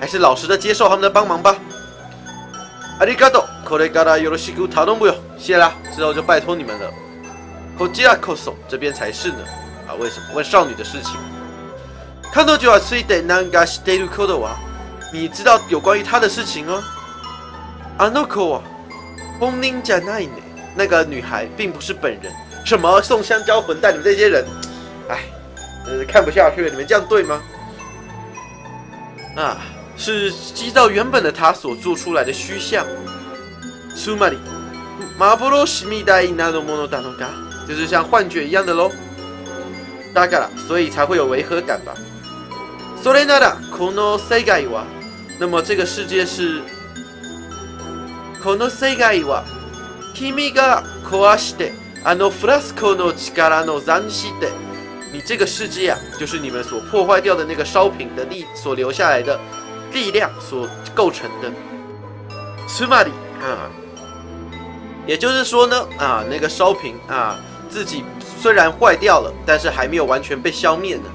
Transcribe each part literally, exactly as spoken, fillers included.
还是老实的接受他们的帮忙吧。ありがとう、これからよろしく頼むよ。谢啦，之后就拜托你们了。こちらこそ，这边才是呢。啊，为什么？问少女的事情。彼女はついて何か知っていることは？你知道有关于她的事情吗？あの子は本人じゃないね。那个女孩并不是本人。什么送香蕉混蛋？你们这些人，哎，呃，看不下去了。你们这样对吗？啊，是依照原本的他所做出来的虚像。つまり、幻みたいなものなのか？就是像幻觉一样的喽。だから、所以才会有违和感吧。それなら、この世界は，那么这个世界是。この世界は、君が壊して、あのフラスコの力の残滓で。你这个世界啊，就是你们所破坏掉的那个烧瓶的力所留下来的力量所构成的。つまり啊，也就是说呢啊，那个烧瓶啊，自己虽然坏掉了，但是还没有完全被消灭呢。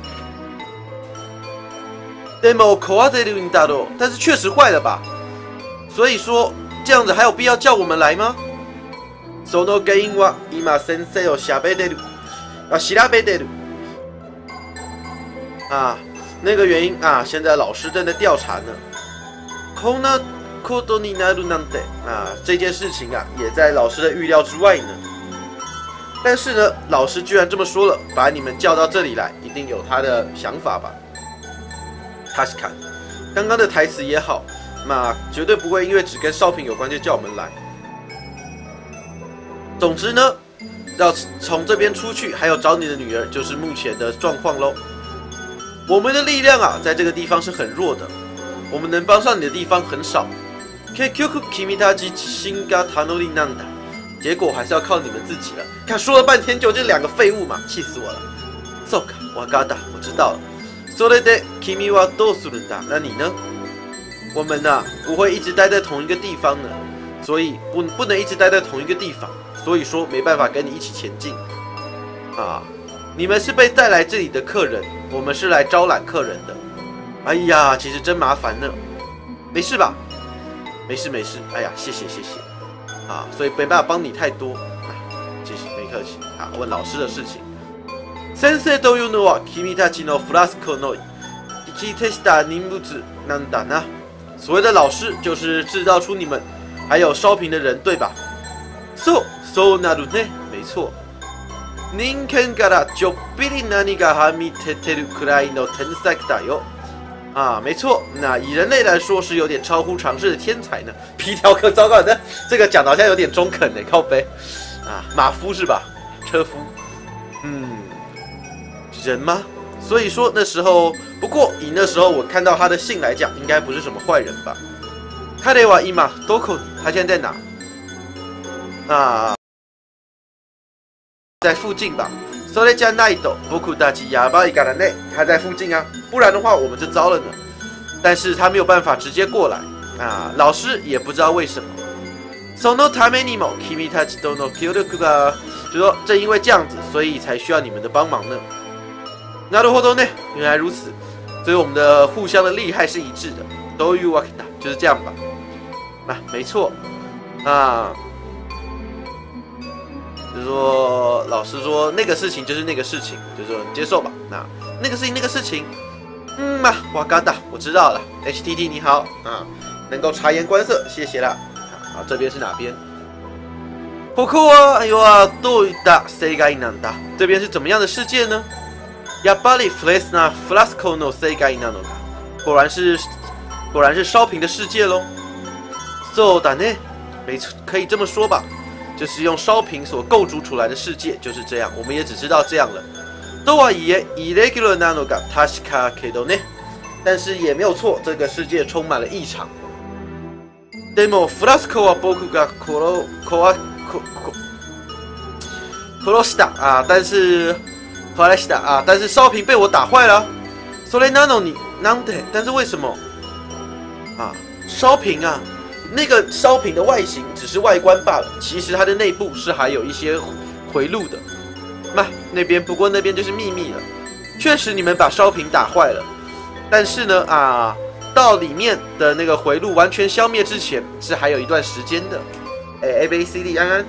でも壊れるんだろう，但是确实坏了吧？所以说这样子还有必要叫我们来吗？その原因は今先生を調べてる、啊調べてる。啊，那个原因啊，现在老师正在调查呢。こんなことになるなんて啊，这件事情啊，也在老师的预料之外呢。但是呢，老师居然这么说了，把你们叫到这里来，一定有他的想法吧？確かに，刚刚的台词也好，那绝对不会因为只跟烧瓶有关就叫我们来。总之呢，要从这边出去，还有找你的女儿，就是目前的状况喽。我们的力量啊，在这个地方是很弱的，我们能帮上你的地方很少。结果还是要靠你们自己了。看说了半天，就这两个废物嘛，气死我了。そうか、わかった，我知道了。それで君はどうするんだ？那你呢？我们呐、啊，不会一直待在同一个地方呢，所以不不能一直待在同一个地方，所以说没办法跟你一起前进。啊。你们是被带来这里的客人，我们是来招揽客人的。哎呀，其实真麻烦呢。没事吧？没事没事。哎呀，谢谢谢谢。啊，所以没办法帮你太多。啊，谢谢，没客气。啊，问老师的事情。先生というのは君たちのフラスコの生きてした人物なんだな。所谓的老師就是制造出你们还有烧瓶的人，对吧？そう、そうなるね。没错。人間からちょっぴり何かはみ出てるくらいの天才だよ。啊，没错，那以人类来说是有点超乎常识的天才呢。皮条客，糟糕的，这个讲的好像有点中肯呢，靠背。啊，马夫是吧？车夫。嗯，人吗？所以说那时候，不过以那时候我看到他的信来讲，应该不是什么坏人吧。彼は今どこに？他现在在哪？啊。在附近吧。それじゃないと僕たちやばいからね。他在附近啊，不然的话我们就糟了呢。但是他没有办法直接过来啊，老师也不知道为什么。そのためにも君たちとの協力が，就说正因为这样子，所以才需要你们的帮忙呢。なるほどね，原来如此。所以我们的互相的利害是一致的。どういうわけだ？就是这样吧。啊，没错啊。就是说，老师说那个事情就是那个事情，就是说你接受吧。那那个事情那个事情，嗯嘛，哇嘎达，我知道了。H T T 你好啊，能够察言观色，谢谢啦。好，这边是哪边？ここははどういった世界なんだ？这边是怎么样的世界呢？やっぱりフレスナフラスコの世界なのか？果然是果然是烧瓶的世界喽。そうだね，没错，可以这么说吧。就是用烧瓶所构筑出来的世界就是这样，我们也只知道这样了。とはいえ、イレギュラーなのが確かけどね。但是也没有错，这个世界充满了异常。でもフラスコは僕が殺殺殺した啊，但是殺した啊，但是烧瓶被我打坏了。それなのになんで？但是为什么？啊，烧瓶啊。那个烧瓶的外形只是外观罢了，其实它的内部是还有一些回路的。那那边不过那边就是秘密了。确实你们把烧瓶打坏了，但是呢啊， 到里面的那个回路完全消灭之前，是还有一段时间的。哎 ，A B C D 安安。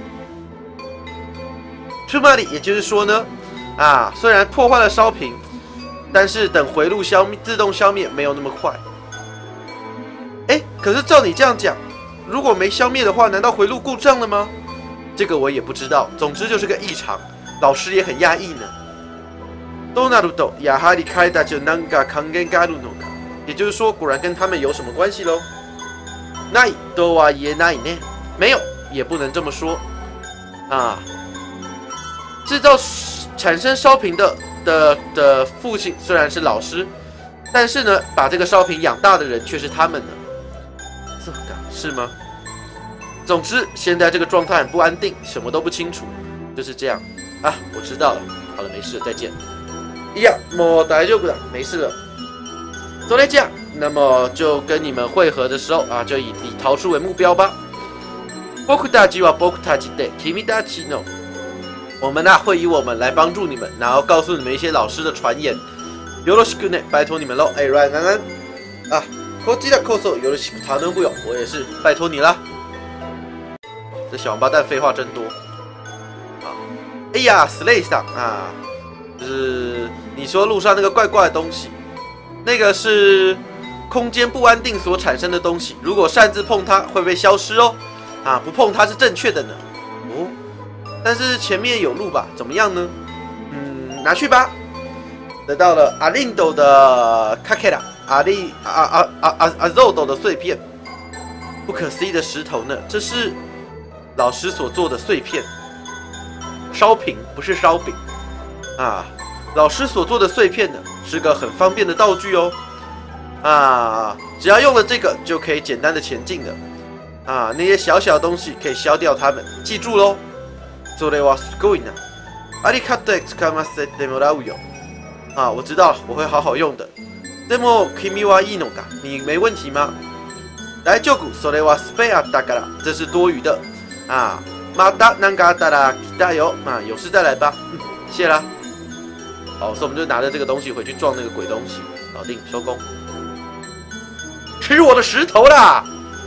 出马里，也就是说呢，啊，虽然破坏了烧瓶，但是等回路消灭自动消灭没有那么快。哎，可是照你这样讲，如果没消灭的话，难道回路故障了吗？这个我也不知道。总之就是个异常，老师也很讶异呢。都なるとやはり彼たちのなんか関係があるのか。也就是说，果然跟他们有什么关系喽？ないとは言えないね。没有，也不能这么说啊。制造产生烧瓶的的的父亲虽然是老师，但是呢，把这个烧瓶养大的人却是他们呢。这个是吗？总之，现在这个状态很不安定，什么都不清楚，就是这样啊。我知道了，好了，没事了，再见。いや、もう大丈夫だ，没事了。それじゃ，那么就跟你们会合的时候啊，就以以逃出为目标吧。僕たちは僕たちで君たちの。我们啊会以我们来帮助你们，然后告诉你们一些老师的传言。よろしくね，拜托你们喽。哎 ，Ryan 安安啊，こちらこそよろしく頼むよ，我也是拜托你啦。这小王八蛋废话真多啊！哎呀 ，Slay 上啊，就是你说路上那个怪怪的东西，那个是空间不安定所产生的东西，如果擅自碰它会被消失哦。啊，不碰它是正确的呢。哦。但是前面有路吧？怎么样呢？嗯，拿去吧。得到了阿林斗的卡克拉，阿利阿阿阿阿阿肉斗的碎片，不可思议的石头呢？这是老师所做的碎片，烧瓶不是烧饼啊。老师所做的碎片呢，是个很方便的道具哦。啊，只要用了这个就可以简单的前进的。啊，那些小小的东西可以消掉它们，记住喽。それはすごいな。ありがとう使わせてもらうよ。啊，我知道了，我会好好用的。でも君はいいのか？你没问题吗？大丈夫。それはスペアだから。这是多余的。啊，またなんかあったら来たよ。啊，有事再来吧。嗯，谢啦。好，所以我们就拿着这个东西回去撞那个鬼东西，搞定，收工。吃我的石头啦！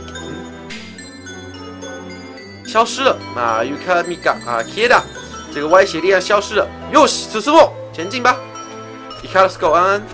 消失了啊 ，Yuka Mika 啊 ，Kida， 这个歪斜力量消失了。哟西，此次末前进吧。Ikarusko 安安。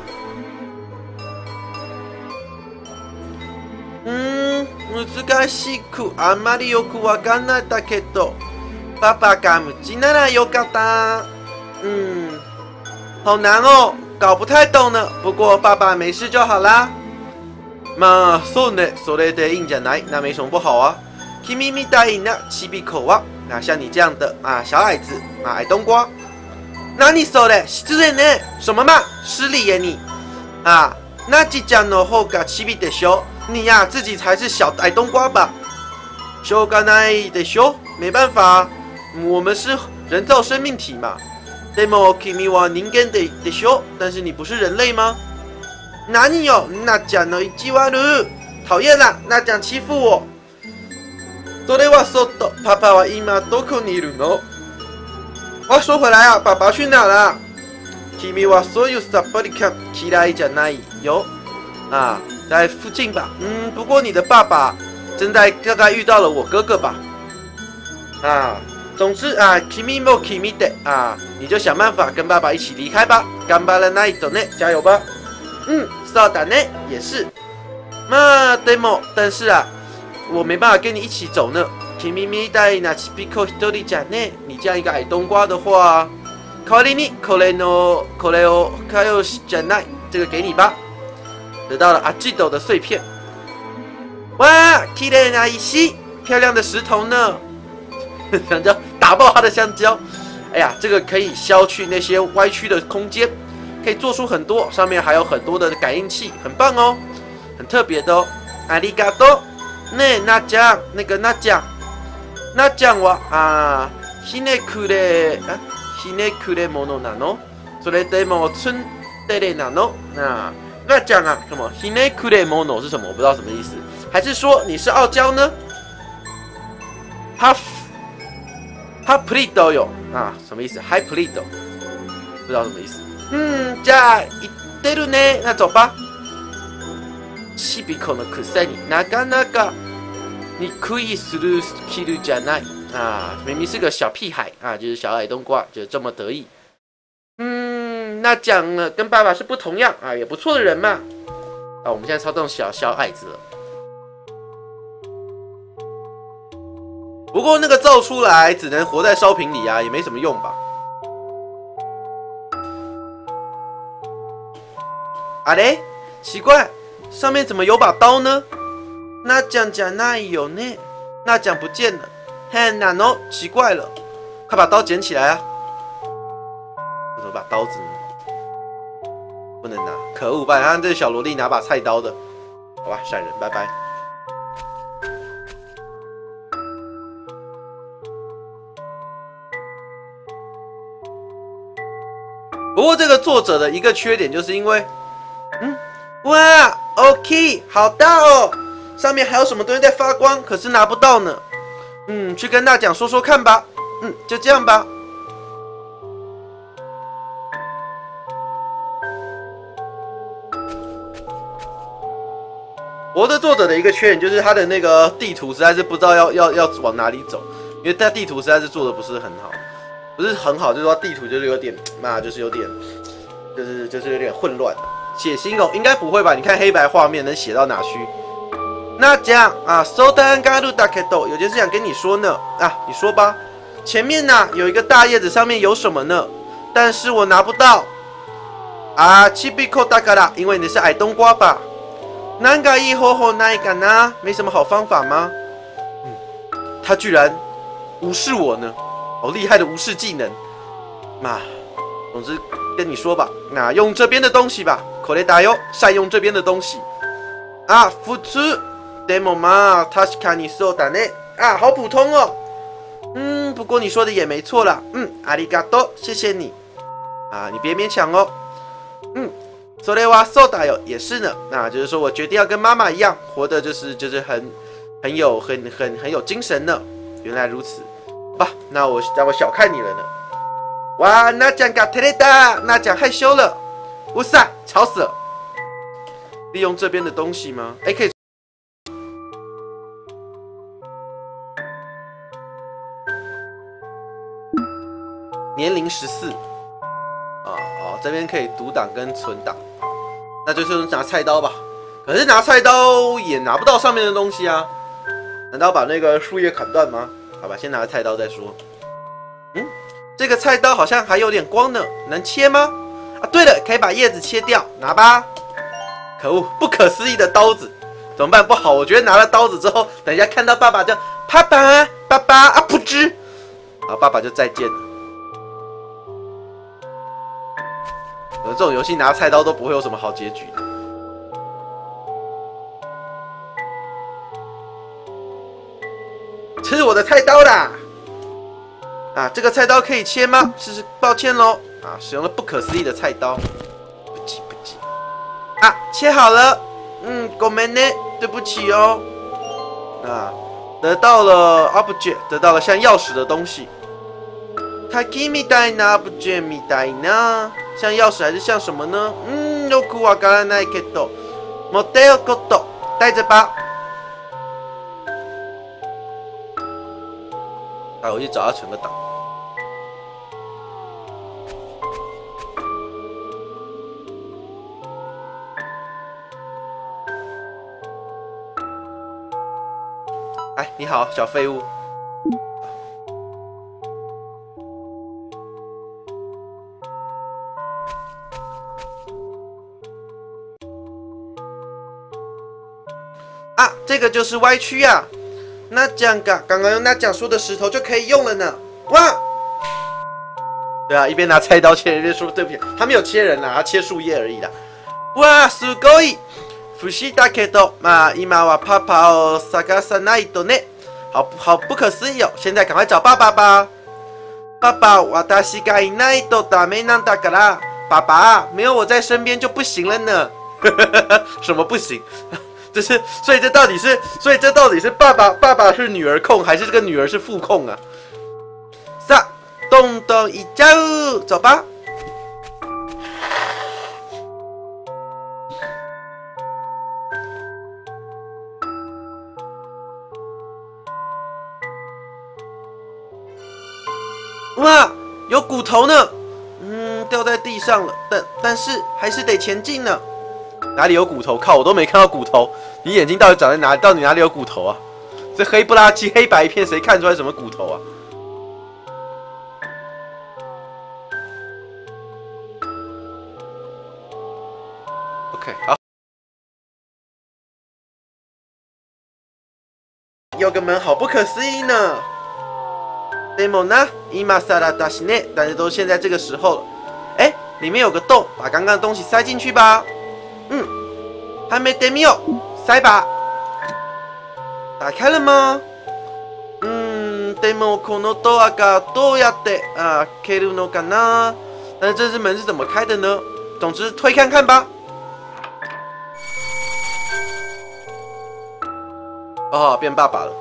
嗯，難しくあまりよくわかんないだけど、爸爸が無事ならよかった。嗯，好难哦，搞不太懂呢。不过爸爸没事就好啦。まあそうね、それでいいんじゃない？那没什么不好啊。君みたいなちびこは，那像你这样的啊小矮子啊矮冬瓜。何それ？失礼ね。什么嘛？失礼耶你！啊，那じちゃんの方がちびでしょ？你呀、啊、自己才是小矮冬瓜吧？しょうがないでしょ？没办法，我们是人造生命体嘛。でも君は人間ででしょ？但是你不是人类吗？哪里有？那讲の意地悪。讨厌啦！那讲欺负我。それはそうと、パパは今どこにいるの？话说回来啊，爸爸去哪了？君はそういうさっぱり感嫌いじゃないよ。啊，在附近吧。嗯，不过你的爸爸正在大概遇到了我哥哥吧？啊，总之啊，君も君で啊，你就想办法跟爸爸一起离开吧。頑張らないとね，加油吧。嗯，そうだね，也是。まあでも，但是啊。我没办法跟你一起走呢。君みたいなちびこ一人じゃね。你这样一个矮冬瓜的话，代わりにこれのこれを返しじゃない。这个给你吧。得到了阿基斗的碎片。哇，綺麗な石，漂亮的石头呢。香蕉打爆它的香蕉。哎呀，这个可以消去那些歪曲的空间，可以做出很多，上面还有很多的感应器，很棒哦，很特别的哦。ありがとう。ねえ、なっちゃん、那个なっちゃん、なっちゃんはあひねくれあひねくれ者なの？それでもツンデレなの？那那讲啊，什么ひねくれ者是什么？我不知道什么意思，还是说你是傲娇呢？哈哈プリドよ啊，什么意思？嗨プリド，不知道什么意思。嗯，じゃあ行ってるね，那走吧。 ちびこのくせになかなか你可以する気るじゃない啊，明明是个小屁孩啊，就是小矮冬瓜，就这么得意。嗯，那讲呢，跟爸爸是不同样啊，也不错的人嘛。啊，我们现在操纵小小矮子了。不过那个造出来只能活在烧瓶里啊，也没什么用吧。啊嘞，奇怪，上面怎么有把刀呢？那讲讲那有呢？那讲不见了。嘿，哪喏，奇怪了，快把刀捡起来啊！我怎么把刀子呢？不能拿，可恶！把让这小萝莉拿把菜刀的，好吧，闪人，拜拜。不过这个作者的一个缺点，就是因为，嗯，哇 ，OK， 好大哦，上面还有什么东西在发光，可是拿不到呢。嗯，去跟大奖说说看吧。嗯，就这样吧。我的作者的一个缺点就是他的那个地图实在是不知道要要要往哪里走，因为他地图实在是做的不是很好，不是很好，就是说地图就是有点，那就是有点，就是就是有点混乱。血腥哦，应该不会吧？你看黑白画面能写到哪去？那讲啊，收单嘎鲁达克豆，有件事想跟你说呢。啊，你说吧。前面呢有一个大叶子，上面有什么呢？但是我拿不到。啊，七比扣大嘎啦，因为你是矮冬瓜吧？南嘎一吼吼那一个呢？没什么好方法吗？嗯，他居然无视我呢，好厉害的无视技能。嘛，总之跟你说吧，那用这边的东西吧，口雷达哟，善用这边的东西。啊，付出。でもまあ確かにそうだね啊，好普通哦。嗯，不过你说的也没错啦。嗯，ありがとう，谢谢你。啊，你别勉强哦。嗯，それはそうだよ，也是呢。那就是说我决定要跟妈妈一样，活的就是就是很很有很很很有精神呢。原来如此，吧，那我让我小看你了呢。哇，那讲嘎特雷达，那讲害羞了。哇塞，吵死了。利用这边的东西吗？哎，可以。年龄十四，啊哦，这边可以读档跟存档，那就是拿菜刀吧。可是拿菜刀也拿不到上面的东西啊，难道把那个树叶砍断吗？好吧，先拿菜刀再说。嗯，这个菜刀好像还有点光呢，能切吗？啊，对了，可以把叶子切掉，拿吧。可恶，不可思议的刀子，怎么办？不好，我觉得拿了刀子之后，等一下看到爸爸就爸爸爸爸啊噗嗤，啊，爸爸就再见了。这种游戏拿菜刀都不会有什么好结局的。吃我的菜刀啦！啊，这个菜刀可以切吗？是是，抱歉喽。啊，使用了不可思议的菜刀。不急不急。啊，切好了。嗯，ごめんね，对不起哦。啊，得到了 object， 得到了像钥匙的东西。鍵みたいな object みたいな。像钥匙还是像什么呢？嗯，よくわからないけど、持っておこうと，带着吧。啊，我去找他存个档。哎，你好，小废物。啊，这个就是歪曲啊！那讲刚刚刚用那讲说的石头就可以用了呢。哇！对啊，一边拿菜刀切人，一边说对不起，他没有切人啦，他切树叶而已啦。哇，すごい！不思議だけど、まあ今はパパを探さないとね。好好不可思议哦！现在赶快找爸爸吧。爸爸，私がいないとダメなんだから。爸爸，没有我在身边就不行了呢。什么不行？这是，所以这到底是，所以这到底是爸爸爸爸是女儿控，还是这个女儿是父控啊？さあ，动动一脚，走吧。 哇，有骨头呢！嗯，掉在地上了，但但是还是得前进呢。哪里有骨头？靠，我都没看到骨头。你眼睛到底长在哪里？到底哪里有骨头啊？这黑不拉几、黑白一片，谁看出来什么骨头啊 ？OK， 好。有个门，好不可思议呢。でもな、今更だしね。但是都现在这个时候了。哎，里面有个洞，把刚刚的东西塞进去吧。嗯，还没得没有，塞吧。打开了吗？嗯，でもこのドアがどうやって開けるのかな？但是这只门是怎么开的呢？总之，推看看吧。哦，变爸爸了。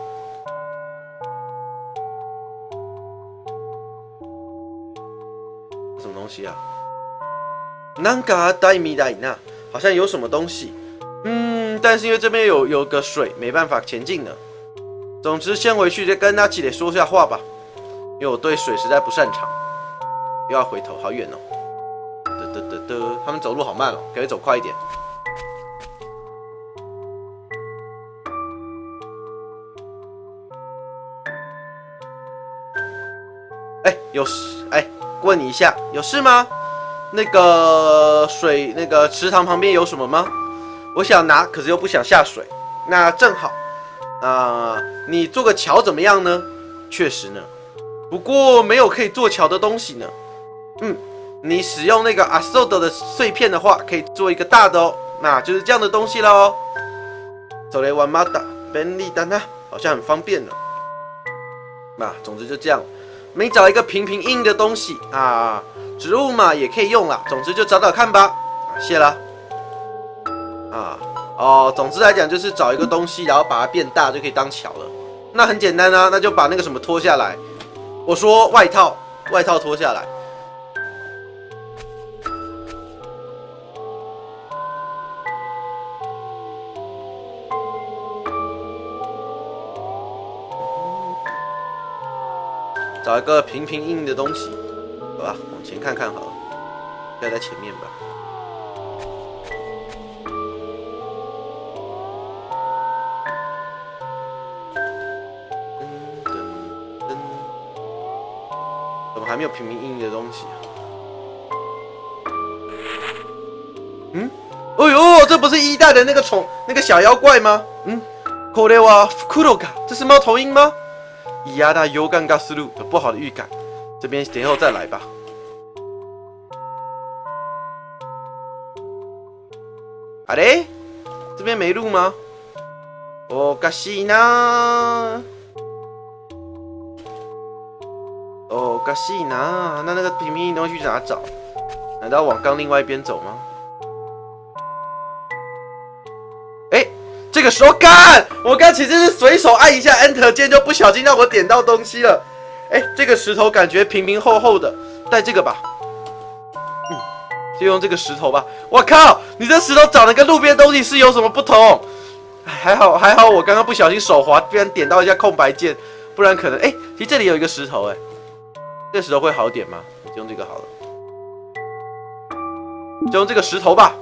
什么东西啊？なんか大みたいな，好像有什么东西。嗯，但是因为这边有有个水，没办法前进呢。总之，先回去再跟阿奇得说下话吧，因为我对水实在不擅长。又要回头，好远哦！得得得得，他们走路好慢哦，可以走快一点。哎，有事？哎，问你一下，有事吗？那个水，那个池塘旁边有什么吗？我想拿，可是又不想下水。那正好，啊、呃，你做个桥怎么样呢？确实呢，不过没有可以做桥的东西呢。嗯，你使用那个阿索德的碎片的话，可以做一个大的哦。那就是这样的东西了哦。走雷玩马达，便利丹啊，好像很方便呢。那总之就这样，每找一个平平硬硬的东西啊，植物嘛也可以用啦。总之就找找看吧。啊，谢了。啊哦，总之来讲就是找一个东西，然后把它变大就可以当桥了。那很简单啊，那就把那个什么脱下来。我说外套，外套脱下来。找一个平平硬硬的东西，好吧，往前看看好了，要在前面吧。噔噔噔，怎么还没有平平硬硬的东西啊？嗯，哎呦，这不是一代的那个宠那个小妖怪吗？嗯，これはフクロガ，这是猫头鹰吗？伊亚达尤干嘎斯路有不好的预感，这边等后再来吧。啊嘞，这边没路吗？おかしいな。おかしいな。那那个平平的东西去哪找？难道往刚另外一边走吗？哎。这个时候干，我刚其实是随手按一下 Enter 键，就不小心让我点到东西了。哎，这个石头感觉平平厚厚的，带这个吧。嗯，就用这个石头吧。我靠，你这石头长得跟路边东西是有什么不同？还好还好，我刚刚不小心手滑，居然点到一下空白键，不然可能哎，其实这里有一个石头，哎，这个石头会好点吗？我就用这个好了，就用这个石头吧。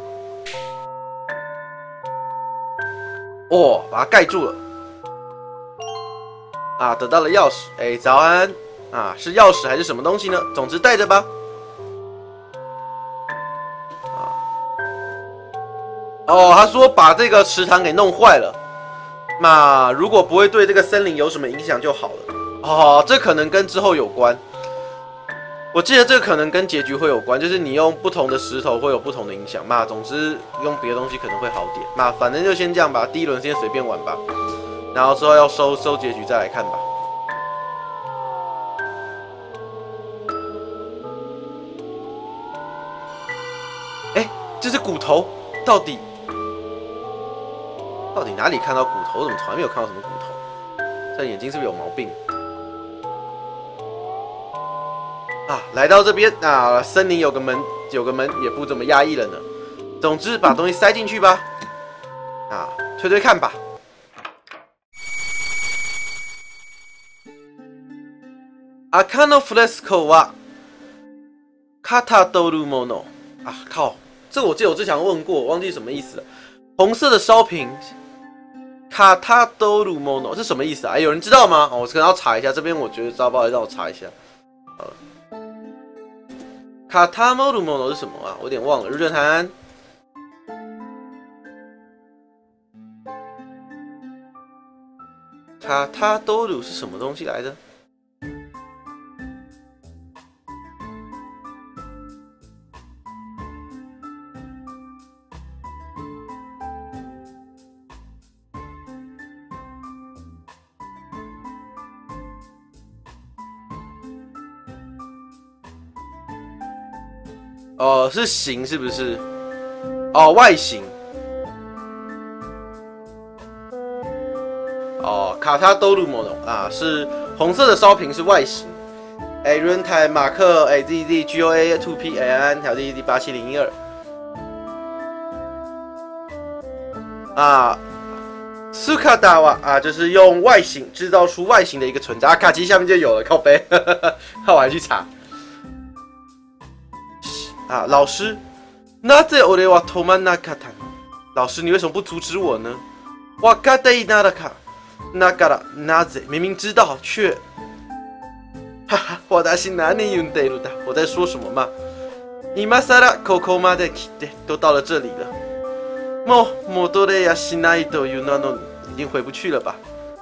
哦，把它盖住了。啊，得到了钥匙。哎，早安。啊，是钥匙还是什么东西呢？总之带着吧。啊。哦，他说把这个池塘给弄坏了。那如果不会对这个森林有什么影响就好了。哦，这可能跟之后有关。我记得这个可能跟结局会有关，就是你用不同的石头会有不同的影响嘛。总之用别的东西可能会好点。那反正就先这样吧，第一轮先随便玩吧，然后之后要收收结局再来看吧。哎，这是骨头，到底到底哪里看到骨头？我怎么从来没有看到什么骨头？这眼睛是不是有毛病？啊，来到这边啊，森林有个门，有个门也不怎么压抑了呢。总之，把东西塞进去吧。啊，推推看吧。 赤のフレスコはかたどるもの啊，靠！这个我记得我之前问过，我忘记什么意思了。红色的烧瓶，卡塔多鲁莫诺是什么意思啊？有人知道吗？哦，我可能要查一下，这边我觉得糟糕，让我查一下。好了，卡塔莫鲁莫诺是什么啊？我有点忘了。日正谈，卡塔多鲁是什么东西来的？哦，是形是不是？哦，外形。哦，卡塔多鲁莫诺啊，是红色的烧瓶是外形。哎，润台马克哎 Z Z G O A two P A N 条 D D 八七零一二啊，苏卡达瓦啊，就是用外形制造出外形的一个存在。啊，卡其下面就有了，靠背，那我还去查。啊，老师，那这我的话托曼纳卡坦，老师，你为什么不阻止我呢？哇嘎达伊纳达卡，那嘎达那这明明知道却，哈哈，我达西哪里用得了的？我在说什么嘛？伊玛萨拉口口马的基德都到了这里了，莫莫多的呀西那伊多有那诺已经回不去了吧？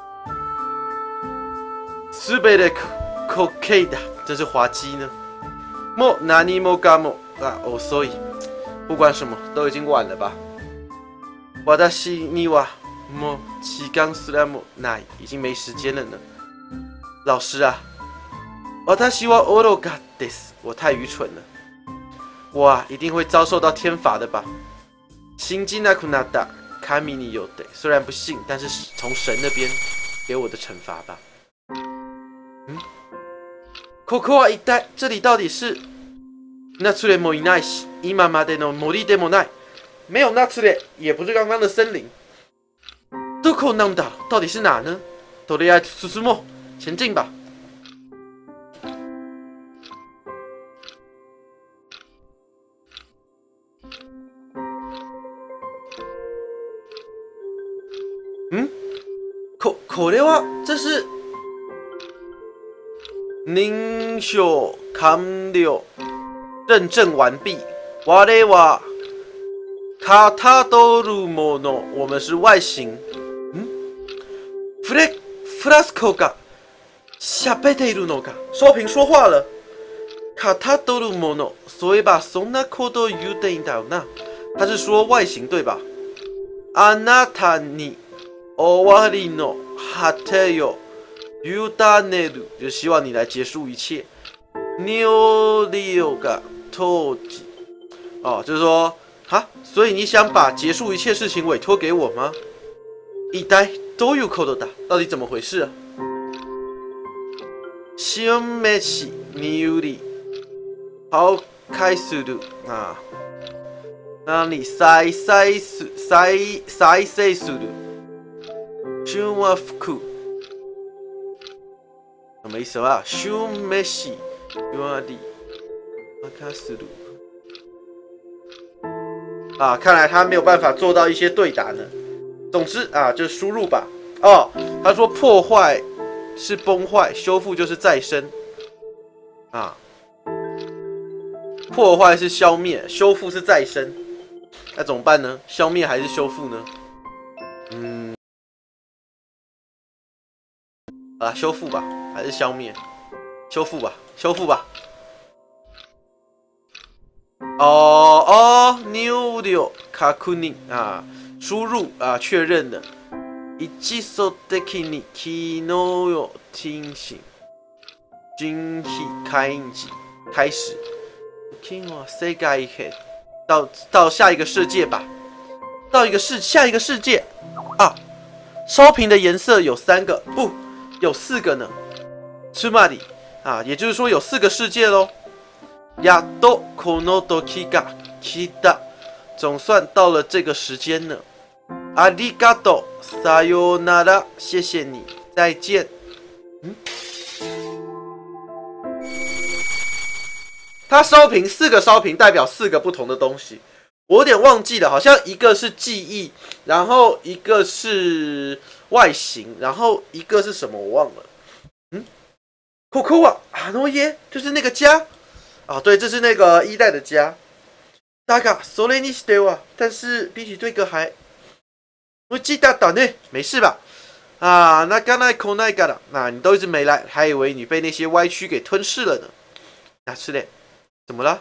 苏贝的口口 K 的，真是滑稽呢。莫哪里莫嘎莫。啊哦，所以不管什么都已经晚了吧？我的心里哇，么时间すらもない，已经没时间了呢。老师啊，我希望愚かです，我太愚蠢了。我啊一定会遭受到天罚的吧？信じなくなった神によって，虽然不信，但是从神那边给我的惩罚吧。嗯，ここは一体这里到底是？那つれもいないし、今までの森でもない。没有那つれ，也不是刚刚的森林。どこなんだ？到底是哪呢？とりあえず進もう，前进吧。嗯，ここれは这是認証完了。认证完毕。我哋は卡塔多鲁莫诺，我们是外形。嗯，フレフラスコが喋っているのか？烧瓶说话了。卡塔多鲁莫诺，そういえばそんなこと言っていたよな。他是说外形对吧？あなたに終わりの果てを委ねる，就希望你来结束一切。牛六个。托吉，哦，就是说，哈，所以你想把结束一切事情委托给我吗？一代都有口头打，到底怎么回事啊？シオンメシにより破壊する啊，那你再再再再生する修和服什么意思啊？シオンメシより啊，看来他没有办法做到一些对答呢。总之啊，就输入吧。哦，他说破坏是崩坏，修复就是再生。啊，破坏是消灭，修复是再生。那怎么办呢？消灭还是修复呢？嗯，啊，修复吧，还是消灭？修复吧，修复吧。哦哦，入力確認啊，输入啊，确认的。一速的に機能を停止。準備開始，开始。世界へ到到下一个世界吧，到一个世下一个世界啊！烧瓶的颜色有三个，不，有四个呢。つまり啊，也就是说有四个世界喽。やっとこの時が来た，总算到了这个时间呢。ありがとう、さよなら，谢谢你，再见。嗯， 它烧瓶四个烧瓶代表四个不同的东西，我有点忘记了，好像一个是记忆，然后一个是外形，然后一个是什么我忘了。嗯 ，Coco 啊，诺耶，就是那个家啊，对，这是那个一代的家。大概それにしては，但是比起对歌还，我记得的呢，没事吧？啊，那刚才口奈嘎了，那你都一直没来，还以为你被那些歪曲给吞噬了呢。那是嘞，怎么了？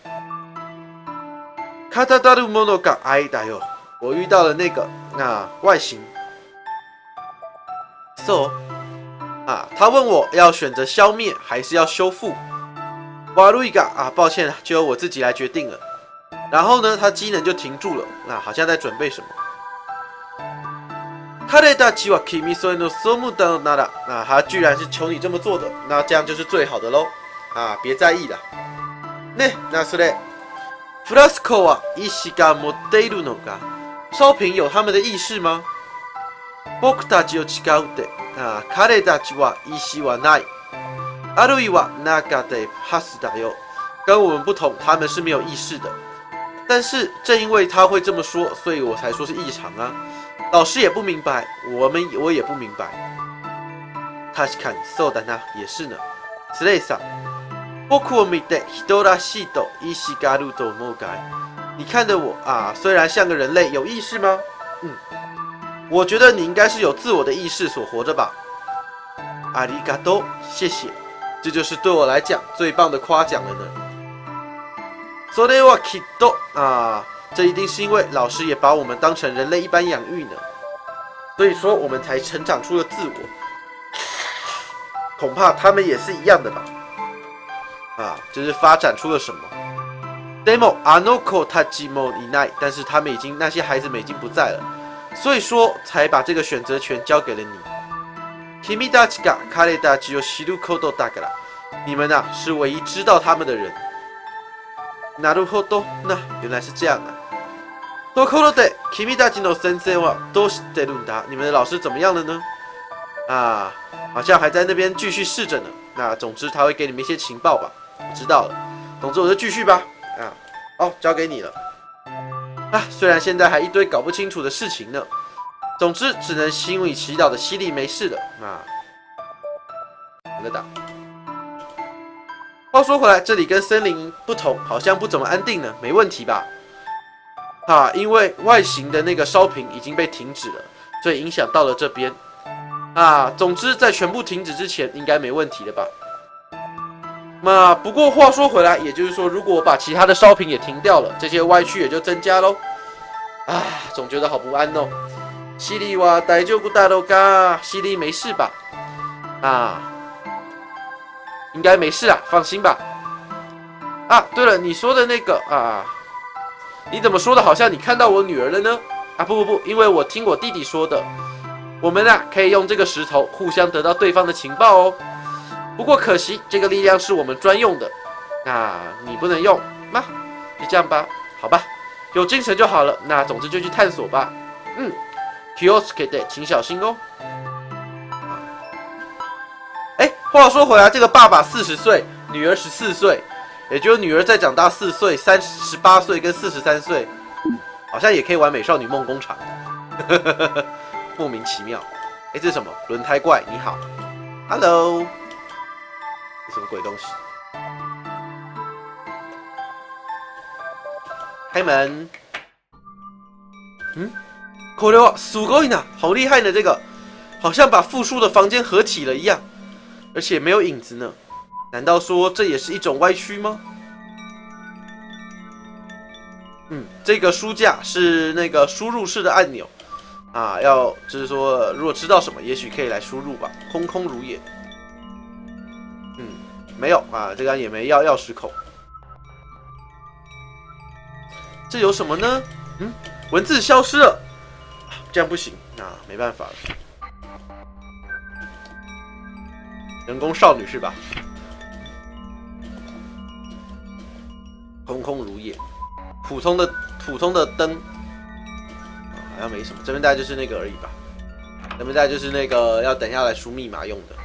卡塔达鲁莫诺嘎哎达哟，我遇到了那个啊外形。So 啊，他问我要选择消灭还是要修复。瓦路伊嘎啊，抱歉了，就由我自己来决定了。然后呢，他机能就停住了，那、啊、好像在准备什么。他的大吉瓦 kimi so no somu da nada， 那他居然是求你这么做的，那这样就是最好的喽。啊，别在意了。呢，那是嘞。フラスコは意識が持っているのか？烧瓶有他们的意识吗？僕たちを違うって、あ、彼たちは意識はない。あるいは中でパスだよ。跟我们不同，他们是没有意识的。但是正因为他会这么说，所以我才说是异常啊。老师也不明白，我们我也不明白。確かにそうだな，也是呢。スレイさん。僕を見て人らしいと意識があると思うかい？你看的我啊，虽然像个人类，有意识吗？嗯，我觉得你应该是有自我的意识所活着吧。ありがとう，谢谢，这就是对我来讲最棒的夸奖了呢。それはきっと啊，这一定是因为老师也把我们当成人类一般养育呢，所以说我们才成长出了自我。恐怕他们也是一样的吧。啊，就是发展出了什么 ？Demo Anoko Tajimo Inai， 但是他们已经那些孩子们已经不在了，所以说才把这个选择权交给了你。Kimi dachi ga kare dachi o shiru koto daから，你们啊是唯一知道他们的人。なるほど，那原来是这样啊。ところで、君たちの先生はどうしてるんだ？你们的老师怎么样了呢？啊，好像还在那边继续试着呢。那总之他会给你们一些情报吧。我知道了，总之我就继续吧。啊，好，交给你了。啊，虽然现在还一堆搞不清楚的事情呢，总之只能心里祈祷的犀利没事了。啊，两个档。话说回来，这里跟森林不同，好像不怎么安定呢，没问题吧？啊，因为外形的那个烧瓶已经被停止了，所以影响到了这边。啊，总之在全部停止之前，应该没问题的吧？那不过话说回来，也就是说，如果我把其他的烧瓶也停掉了，这些歪曲也就增加喽。啊，总觉得好不安哦。西利哇，大丈夫だろうか？西利没事吧？啊，应该没事啊，放心吧。啊，对了，你说的那个啊，你怎么说的？好像你看到我女儿了呢？啊，不不不，因为我听我弟弟说的，我们啊可以用这个石头互相得到对方的情报哦。不过可惜，这个力量是我们专用的，那你不能用，那就这样吧，好吧，有精神就好了。那总之就去探索吧。嗯 ，Kioske 的，请小心哦。哎，话说回来，这个爸爸四十岁，女儿十四岁，也就是女儿再长大四岁，三十八岁跟四十三岁，好像也可以玩美少女梦工厂，莫名其妙。哎，这是什么？轮胎怪，你好 ，Hello。什么鬼东西？开门。嗯，これはすごいな，好厉害呢！这个好像把复数的房间合体了一样，而且没有影子呢。难道说这也是一种歪曲吗？嗯，这个书架是那个输入式的按钮啊，要就是说，如果知道什么，也许可以来输入吧。空空如也。嗯，没有啊，这个也没钥钥匙孔。这有什么呢？嗯，文字消失了，这样不行，那、啊、没办法了。人工少女是吧？空空如也，普通的普通的灯，啊，好像没什么。这边大概就是那个而已吧。这边大概就是那个要等下来输密码用的。